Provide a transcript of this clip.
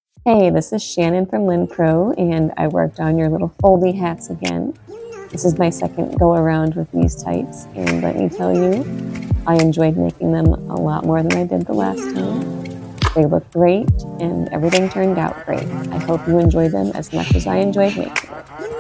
Hey, this is Shannon from Lynnpro, and I worked on your little foldy hats again. This is my second go around with these types, and let me tell you, I enjoyed making them a lot more than I did the last time. They look great, and everything turned out great. I hope you enjoy them as much as I enjoyed making them.